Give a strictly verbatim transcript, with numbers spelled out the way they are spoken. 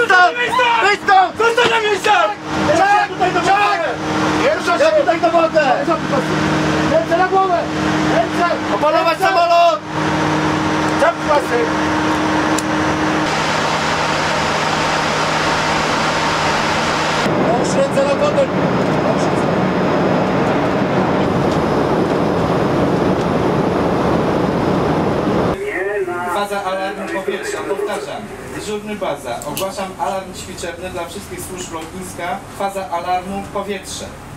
stąd! Wyjdź stąd! Zostań na miejscach! Czek! Czek! Pierwsza się tutaj do wody! Ręce na głowę! Ręce! Opanować samolot! Czep klasy! Połóż ręce na wodę! Faza alarmu powietrza. Powtarzam. Dyżurny baza. Ogłaszam alarm ćwiczebny dla wszystkich służb lotniska. Faza alarmu powietrze.